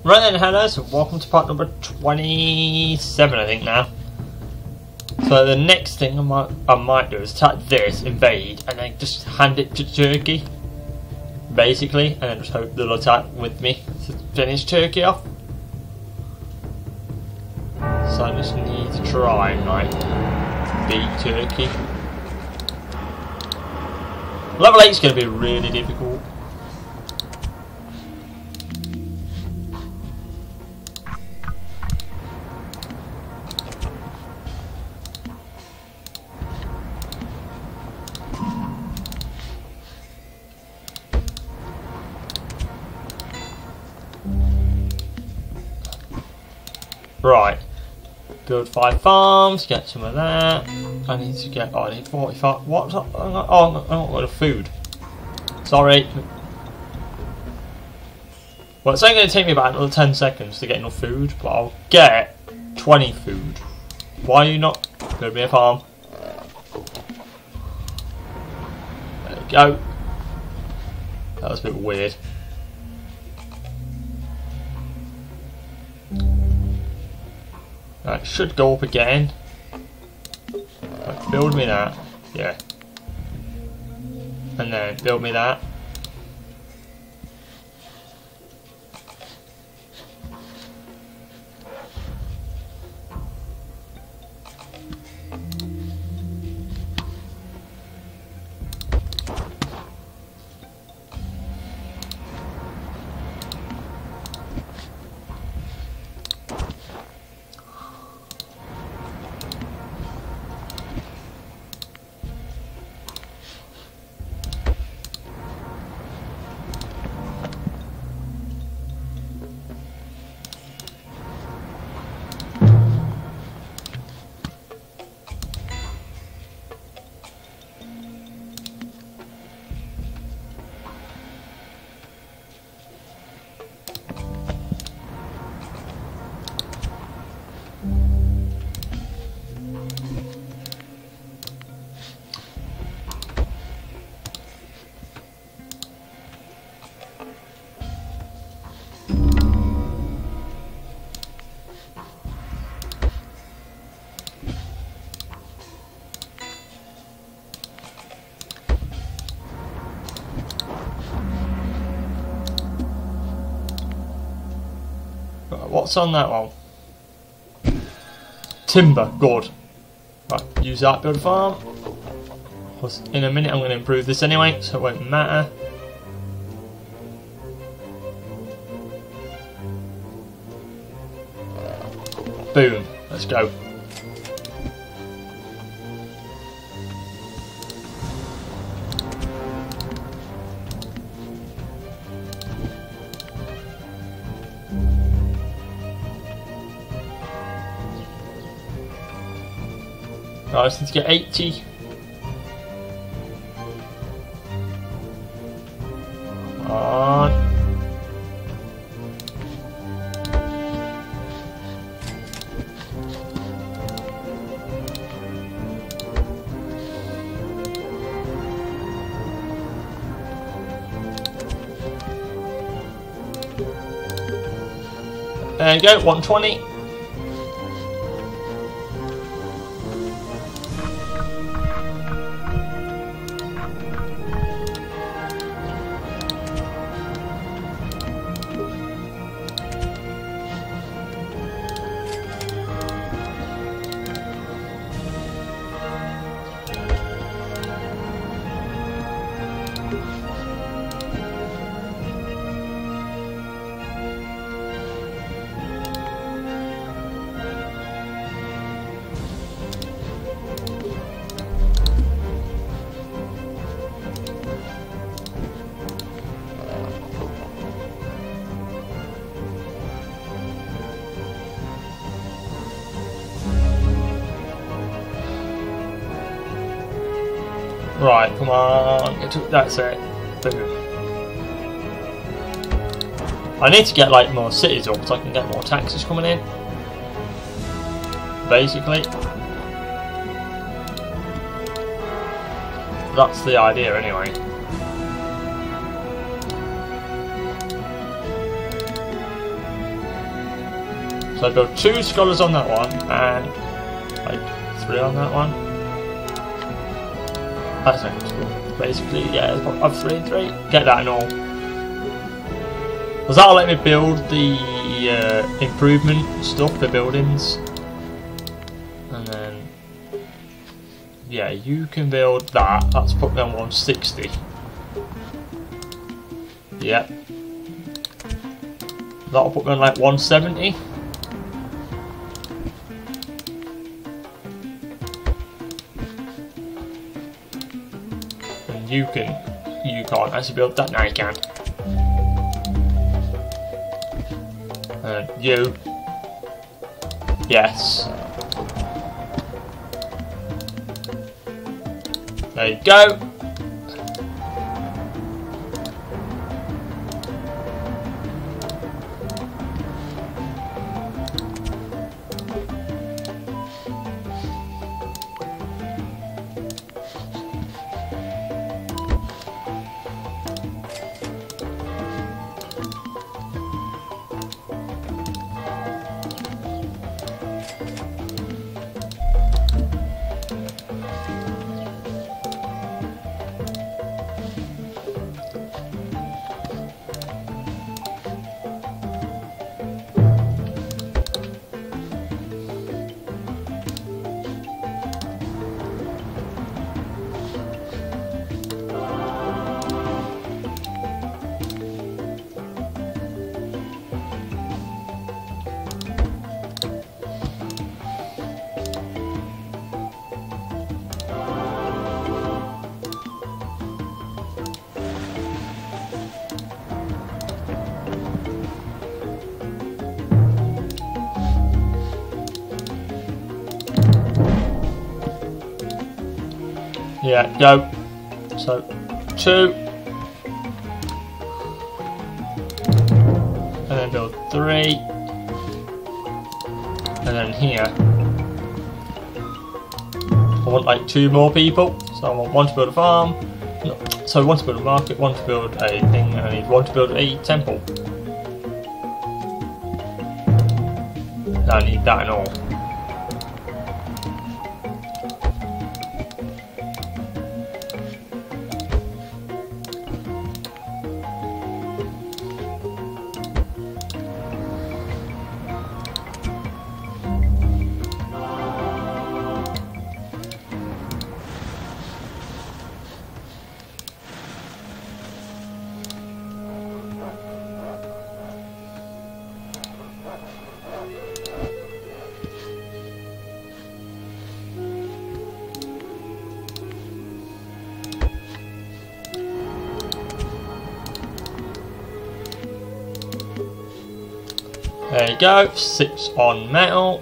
Right then, hello, so welcome to part number 27, I think now. So the next thing I might do is attack this, invade, and then just hand it to Turkey, basically, and then just hope they'll attack with me to finish Turkey off. So I just need to try and like beat Turkey. Level 8 is going to be really difficult. Right, build 5 farms, get some of that. I need to get, I need 45, what's up? Oh, I don't got food. Sorry. Well, it's only going to take me about another 10 seconds to get enough food, but I'll get 20 food. Why are you not? Build me a farm. There we go. That was a bit weird. Right, should go up again. Right, build me that. Yeah. And then build me that. What's on that one? Timber, good. Right, use that, build a farm. In a minute I'm going to improve this anyway, so it won't matter. Boom, let's go. I just need to get 80. Come on. There you go, 120. Right, come on, that's it. Boom. I need to get like more cities up so I can get more taxes coming in. Basically. That's the idea anyway. So I build 2 scholars on that one, and like 3 on that one. That's cool. Basically, yeah, I've 3 and 3. Get that and all. Because that'll let me build the improvement stuff, the buildings. And then, yeah, you can build that. That's put me on 160. Yep. That'll put me on like 170. And you can't actually build that. Now you can. And you. Yes. There you go. Yeah, go. So, 2. And then build 3. And then here. I want like 2 more people. So I want 1 to build a farm. No, so 1 to build a market, 1 to build a thing, and I need 1 to build a temple. I need that and all. There you go, 6 on metal.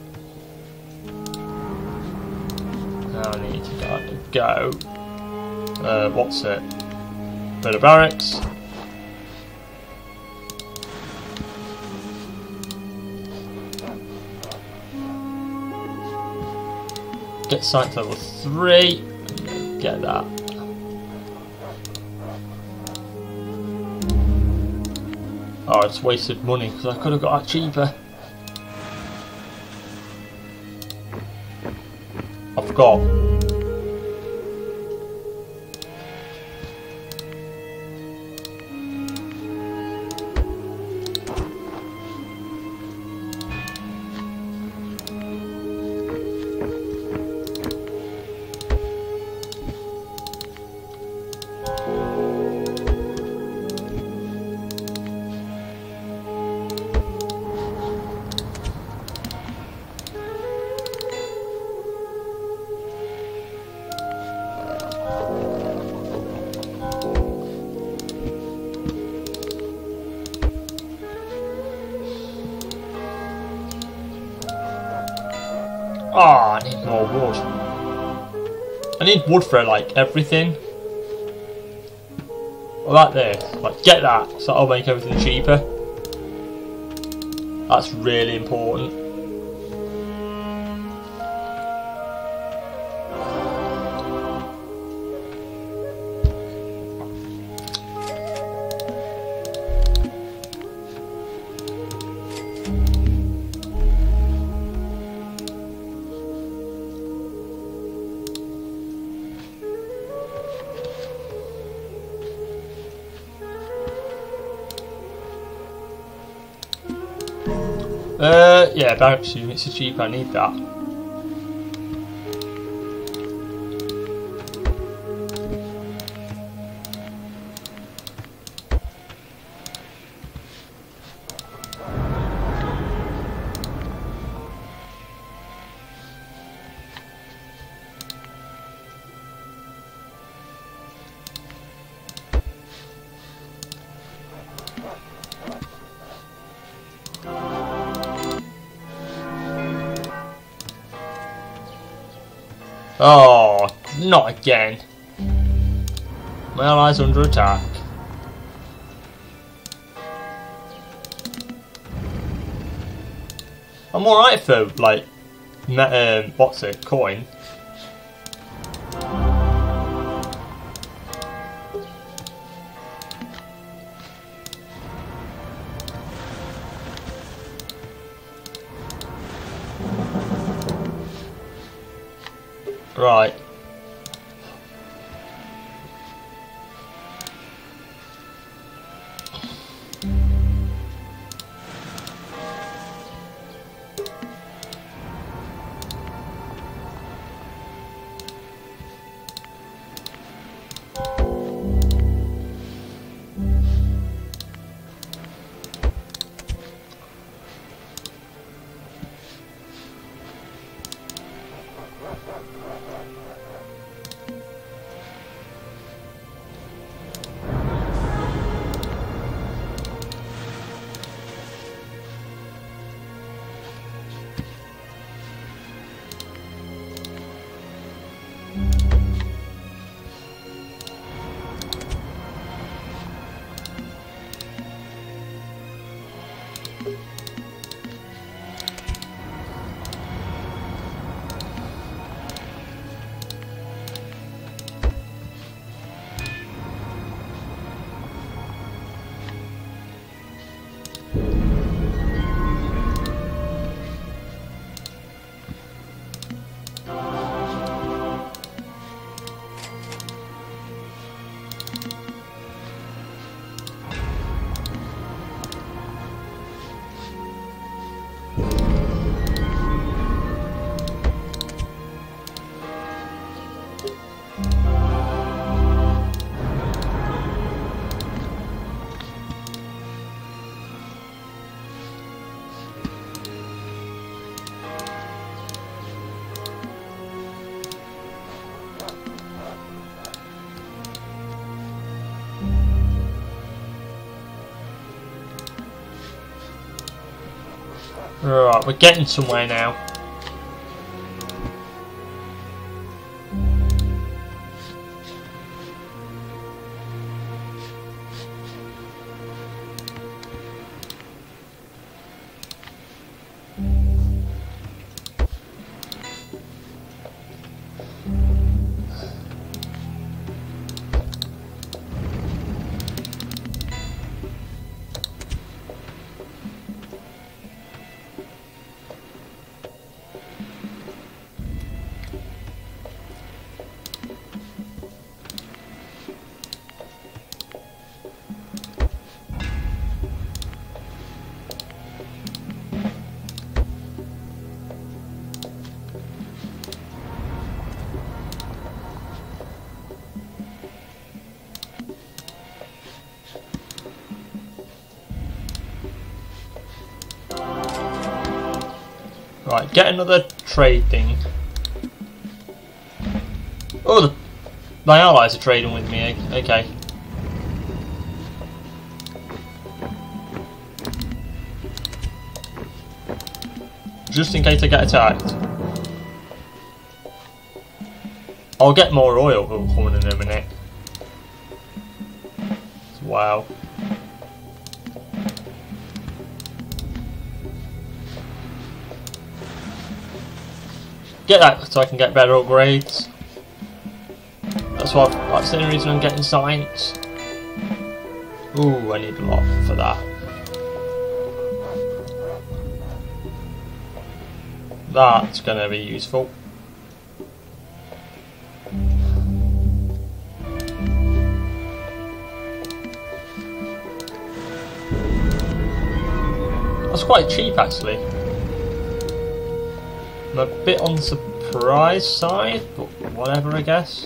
Now I need to go. What's it? Build a barracks. Get site level 3. Get that. Oh, it's wasted money because I could have got that cheaper. I forgot. Oh, I need more wood. I need wood for like everything. Well, like this. Like, get that, so that'll make everything cheaper. That's really important. Yeah, bounce units are cheap, I need that. Oh, not again. My allies are under attack. I'm alright for, like, what's it, coin. Right. Right, we're getting somewhere now. Right, get another trade thing. Oh, my allies are trading with me. Okay. Just in case I get attacked. I'll get more oil coming in a minute. Wow. Get that so I can get better upgrades. That's the only reason I'm getting science. Ooh, I need a lot for that. That's gonna be useful. That's quite cheap actually. I'm a bit on the surprise side, but whatever I guess.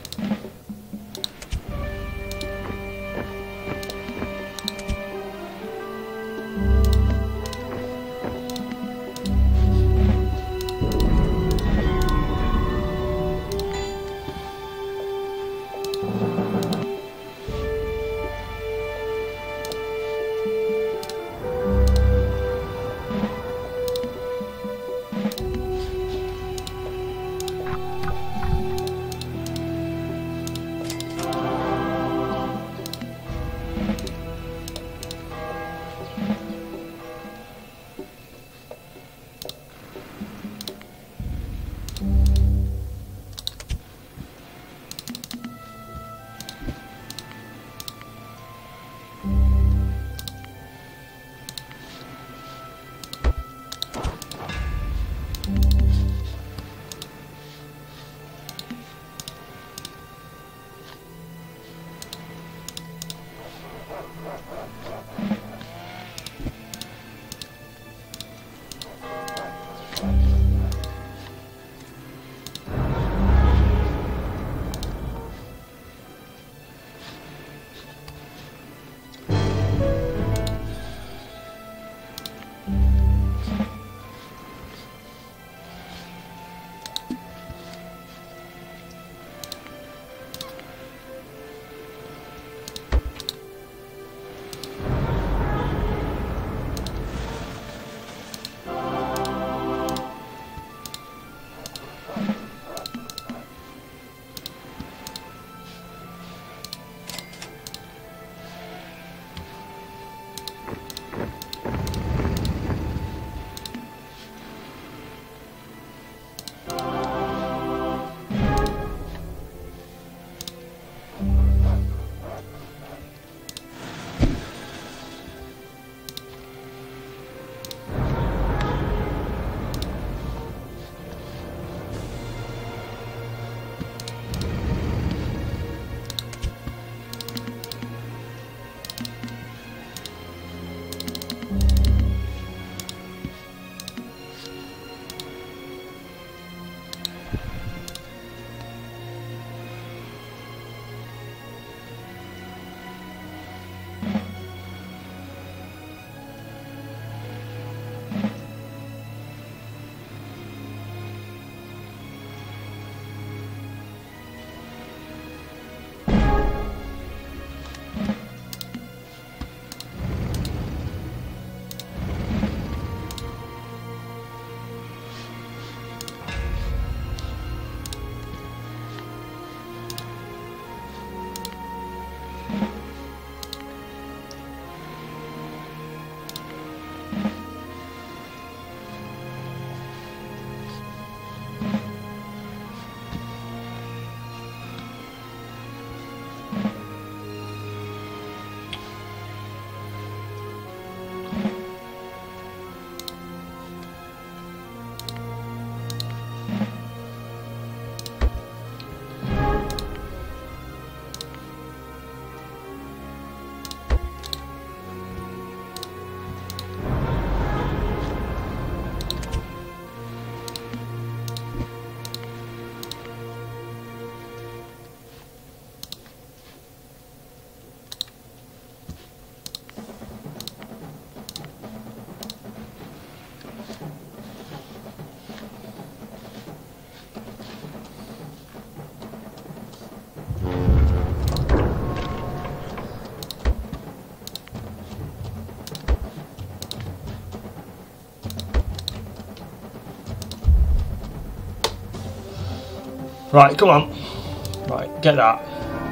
Right, come on. Right, get that.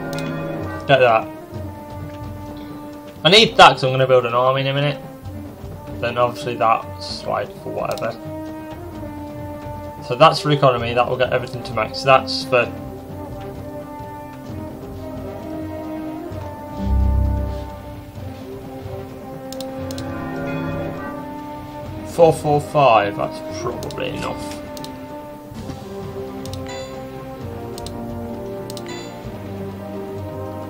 Get that. I need that because I'm going to build an army in a minute. Then obviously that's like for whatever. So that's for economy, that will get everything to max. That's for... $445, that's probably enough.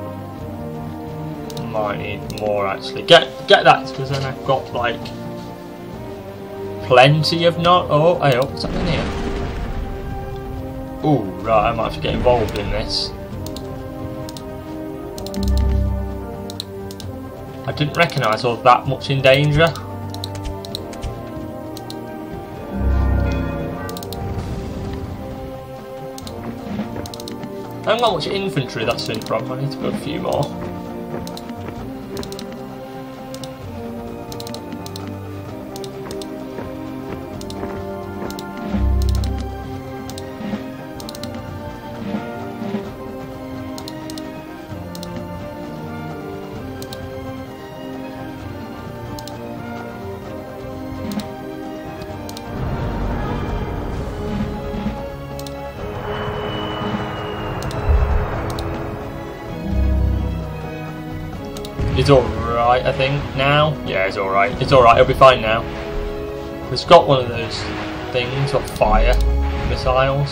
Might need more actually. Get that because then I've got like plenty of not. Oh, hey, what's happening here? Ooh, right, I might have to get involved in this. I didn't recognise I was that much in danger. I haven't got much infantry that's in from. I need to build a few more. It's alright, I think, now. Yeah, it's alright. It's alright, it'll be fine now. It's got one of those things of fire missiles.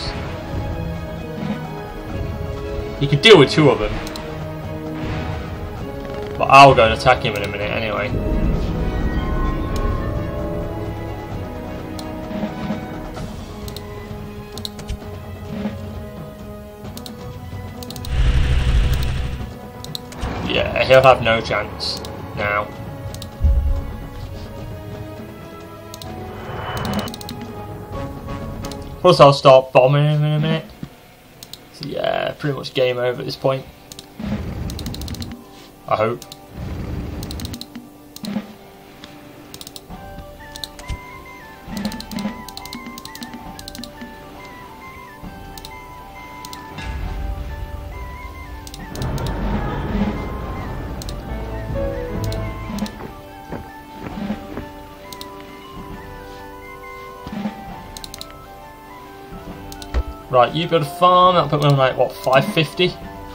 You could deal with 2 of them. But I'll go and attack him in a minute anyway. Yeah, he'll have no chance now. Plus I'll start bombing him in a minute. So yeah, pretty much game over at this point. I hope. Right, you build a farm, that'll put me on like, what, 550?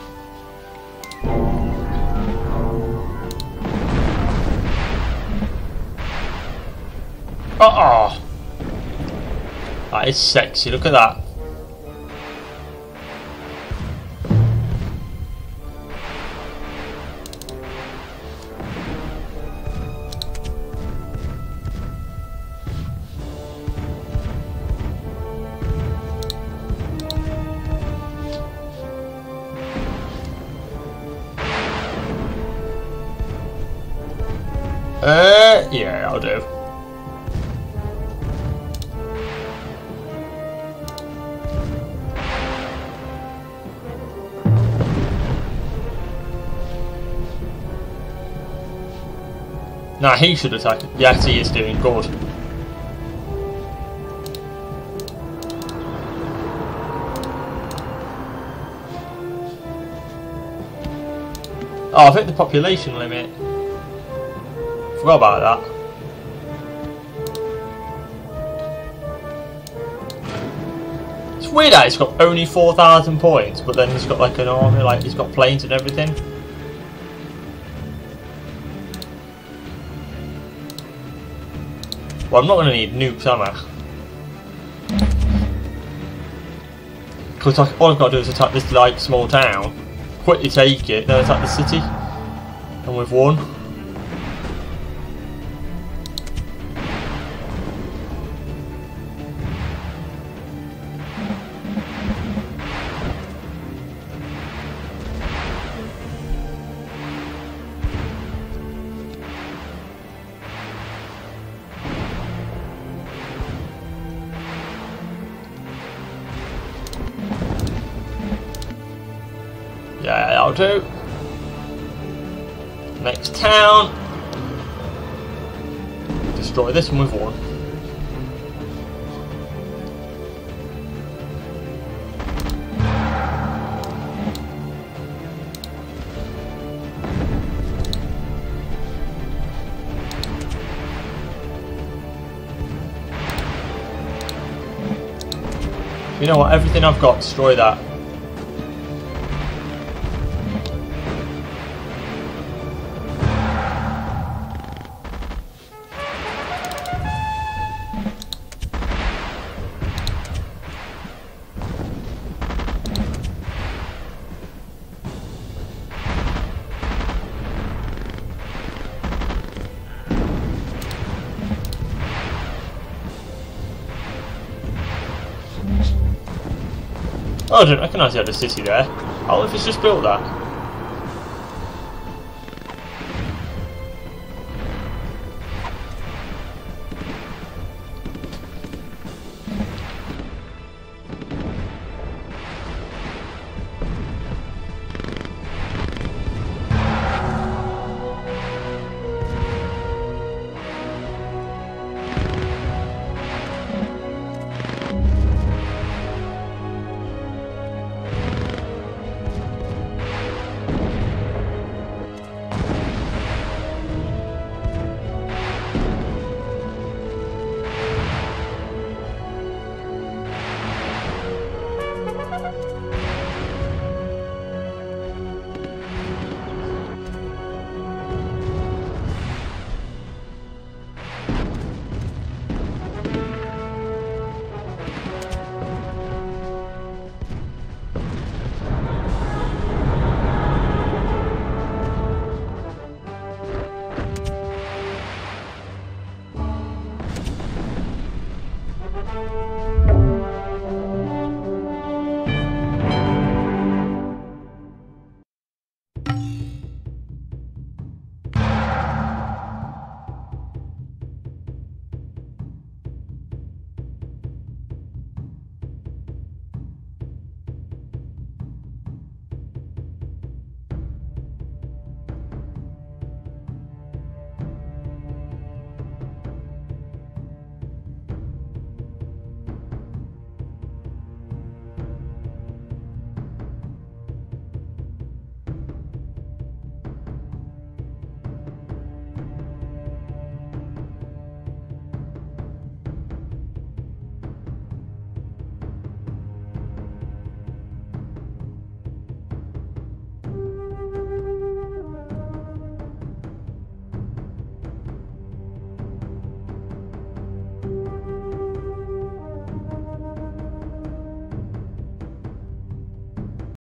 Oh! That is sexy, look at that. Yeah, I'll do. Nah, he should attack. Yes, he is doing good. Oh, I've hit the population limit. Forgot about that. It's weird that it's got only 4,000 points, but then he's got like an army, like he's got planes and everything. Well, I'm not going to need nukes, am I? Because like, all I've got to do is attack this like small town, quickly take it, then attack the city, and we've won. Yeah, that'll do. Next town. Destroy this and we've won. You know what? Everything I've got, destroy that. Oh, I don't recognise the other city there. Oh, if it's just built that.